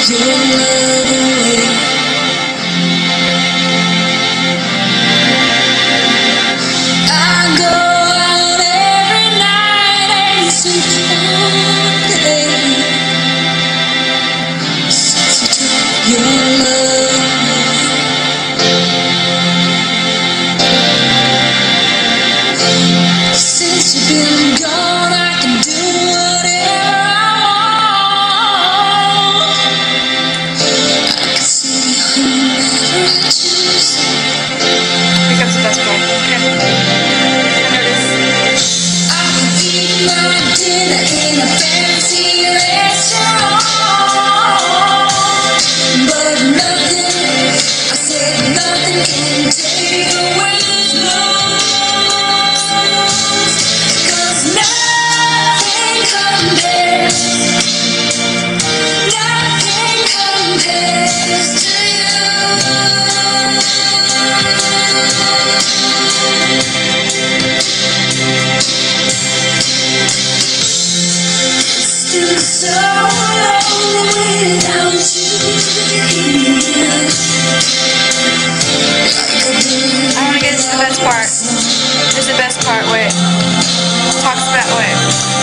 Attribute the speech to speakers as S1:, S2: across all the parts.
S1: This is the best part where it talks about what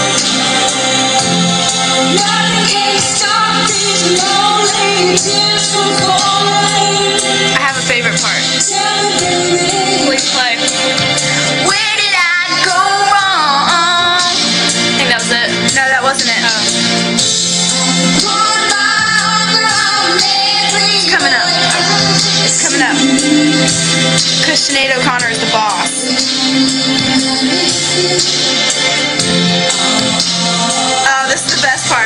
S1: I have a favorite part. Please play. Where did I go wrong? I think that was it. No, that wasn't it. It's coming up. It's coming up. Because Sinead O'Connor is the boss. Oh, this is the best part.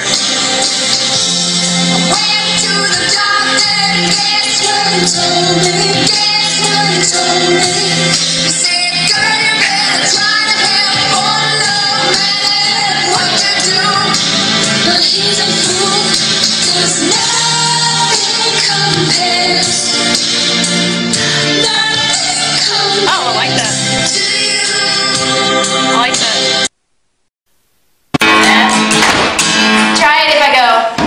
S1: Went to the doctor, guess what he told me? Guess what he told me? He said, girl, you better try to help for love, man. What you do? But he's a fool, 'cause nothing compares. Oh, I like that. I like that. Try it if I go.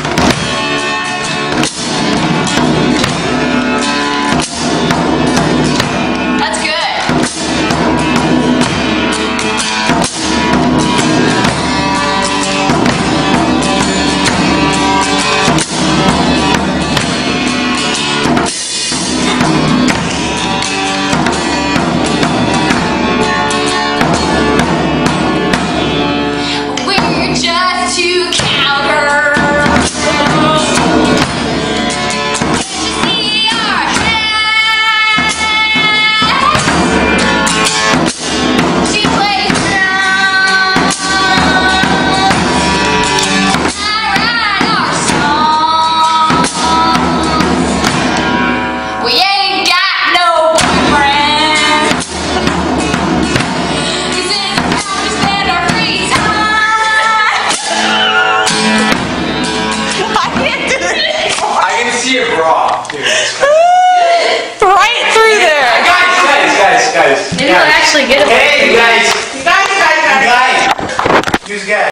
S1: That's good. Right through there.
S2: Guys.
S1: Maybe we'll actually get it.
S2: Hey, you guys. You guys. Who's guys?